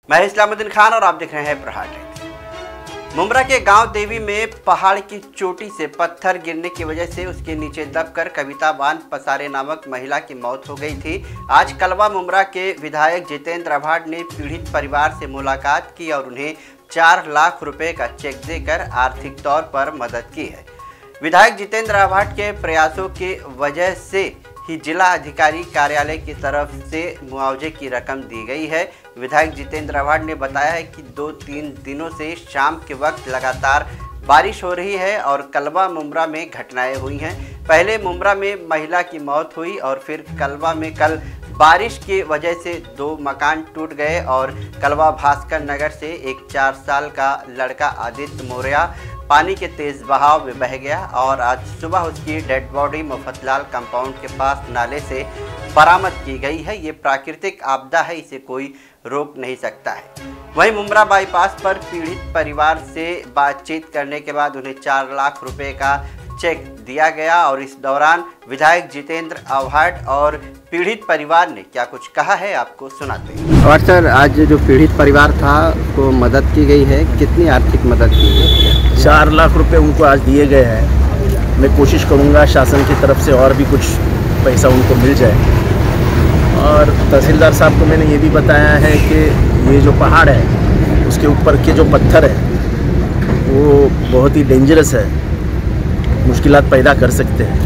मैं इस्लामुद्दीन खान और आप देख रहे हैं प्रहार टाइम्स। मुमरा के गांव देवी में पहाड़ की चोटी से पत्थर गिरने की वजह से उसके नीचे दबकर कविता बान पसारे नामक महिला की मौत हो गई थी। आज कलवा मुमरा के विधायक जितेंद्र अभाट ने पीड़ित परिवार से मुलाकात की और उन्हें 4 लाख रुपए का चेक देकर आर्थिक तौर पर मदद की है। विधायक जितेंद्र अभाट के प्रयासों की वजह से ही जिला अधिकारी कार्यालय की तरफ से मुआवजे की रकम दी गई है। विधायक जितेंद्र अभाट ने बताया है कि 2-3 दिनों से शाम के वक्त लगातार बारिश हो रही है और कलवा मुमरा में घटनाएं हुई हैं। पहले मुमरा में महिला की मौत हुई और फिर कलवा में कल बारिश की वजह से 2 मकान टूट गए और कलवा भास्कर नगर से एक 4 साल का लड़का आदित्य मौर्या पानी के तेज बहाव में बह गया और आज सुबह उसकी डेड बॉडी मुफतलाल कंपाउंड के पास नाले से बरामद की गई है। ये प्राकृतिक आपदा है, इसे कोई रोक नहीं सकता है। वहीं मुमरा बाईपास पर पीड़ित परिवार से बातचीत करने के बाद उन्हें 4 लाख रुपए का चेक दिया गया और इस दौरान विधायक जितेंद्र अभाट और पीड़ित परिवार ने क्या कुछ कहा है आपको सुनाते हैं। और सर, आज जो पीड़ित परिवार था को मदद की गई है, कितनी आर्थिक मदद की गई? 4 लाख रुपए उनको आज दिए गए हैं। मैं कोशिश करूंगा शासन की तरफ से और भी कुछ पैसा उनको मिल जाए। और तहसीलदार साहब को मैंने ये भी बताया है कि ये जो पहाड़ है उसके ऊपर के जो पत्थर है वो बहुत ही डेंजरस है, मुश्किलात पैदा कर सकते हैं।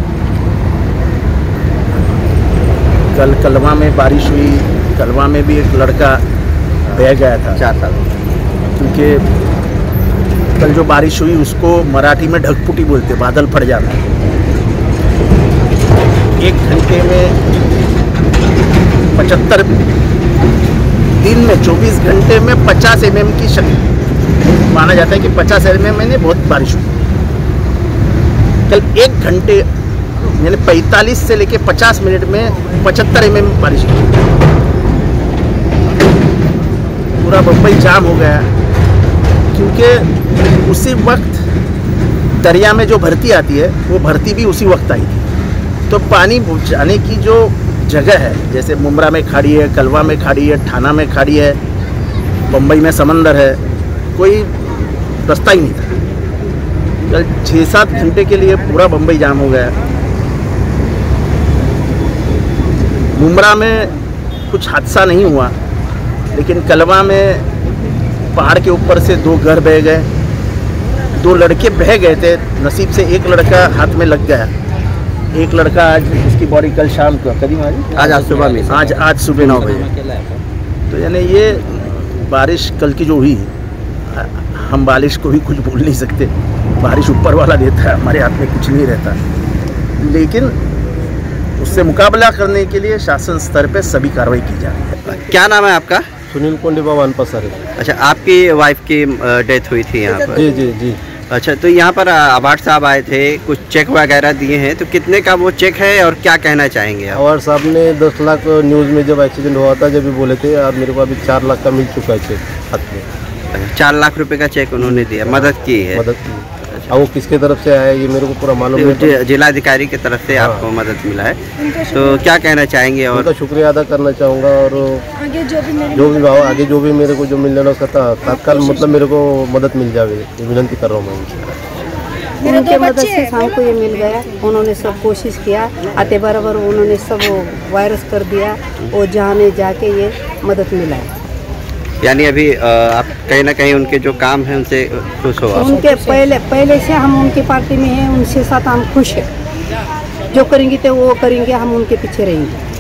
कल कलवा में बारिश हुई, कलवा में भी एक लड़का बह गया था 4 साल, क्योंकि कल जो बारिश हुई उसको मराठी में ढकपुटी बोलते, बादल फट जाना। 1 घंटे में 75 दिन में 24 घंटे में 50 mm की शक्ति माना जाता है कि 50 mm में बहुत बारिश हुई। कल 1 घंटे यानी 45 से लेके 50 मिनट में 75 mm बारिश हुई। पूरा बम्बई जाम हो गया क्योंकि उसी वक्त दरिया में जो भर्ती आती है वो भर्ती भी उसी वक्त आई थी। तो पानी जाने की जो जगह है, जैसे मुमरा में खाड़ी है, कलवा में खाड़ी है, ठाना में खाड़ी है, बम्बई में समंदर है, कोई रास्ता ही नहीं था। कल 6-7 घंटे के लिए पूरा बम्बई जाम हो गया। मुमरा में कुछ हादसा नहीं हुआ, लेकिन कलवा में पहाड़ के ऊपर से 2 घर बह गए, 2 लड़के बह गए थे। नसीब से एक लड़का हाथ में लग गया। एक लड़का आज उसकी बॉडी कल शाम को करीब आज सुबह में आज सुबह 9 बजे। तो यानी ये बारिश कल की जो हुई, हम बारिश को भी कुछ बोल नहीं सकते, बारिश ऊपर वाला देता है, हमारे हाथ में कुछ नहीं रहता। लेकिन उससे मुकाबला करने के लिए शासन स्तर पे सभी कार्रवाई की जा रही है। क्या नाम है आपका? सुनील कोंडीबा बान पसारे। अच्छा, आपकी वाइफ की डेथ हुई थी यहाँ पर? जी। अच्छा, तो यहाँ पर अभाट साहब आए थे, कुछ चेक वगैरह दिए हैं, तो कितने का वो चेक है और क्या कहना चाहेंगे आप? अभाट साहब ने 10 लाख न्यूज़ में जब एक्सीडेंट हुआ था जब भी बोले थे, और मेरे को अभी 4 लाख का मिल चुका है चेक हाथ में। 4 लाख रुपए का चेक उन्होंने दिया, मदद की है। और वो किसके तरफ से आया ये मेरे को पूरा मालूम नहीं। जिलाधिकारी की तरफ से आपको मदद मिला है, तो क्या कहना चाहेंगे? और उनका शुक्रिया अदा करना चाहूँगा। और आगे जो भी मेरे को जो मिलने वाला उसका तत्काल मतलब मेरे को मदद मिल जाए, ये विनती कर रहा हूँ मैं। उनके मदद से शाम को ये मिल गया। उन्होंने सब कोशिश किया, आते बराबर उन्होंने सब वायरस कर दिया और जाने जाके ये मदद मिला है। यानी अभी आप कहीं ना कहीं उनके जो काम है उनसे खुश हो? उनके पहले से हम उनकी पार्टी में हैं, उनके साथ हम खुश हैं। जो करेंगे तो वो करेंगे, हम उनके पीछे रहेंगे।